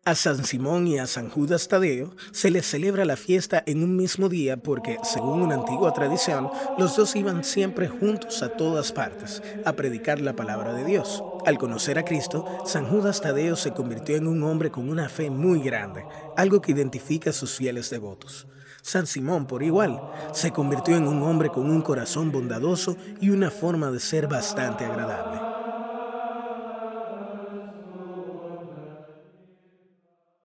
A San Simón y a San Judas Tadeo se les celebra la fiesta en un mismo día porque, según una antigua tradición, los dos iban siempre juntos a todas partes a predicar la palabra de Dios. Al conocer a Cristo, San Judas Tadeo se convirtió en un hombre con una fe muy grande, algo que identifica a sus fieles devotos. San Simón, por igual, se convirtió en un hombre con un corazón bondadoso y una forma de ser bastante agradable.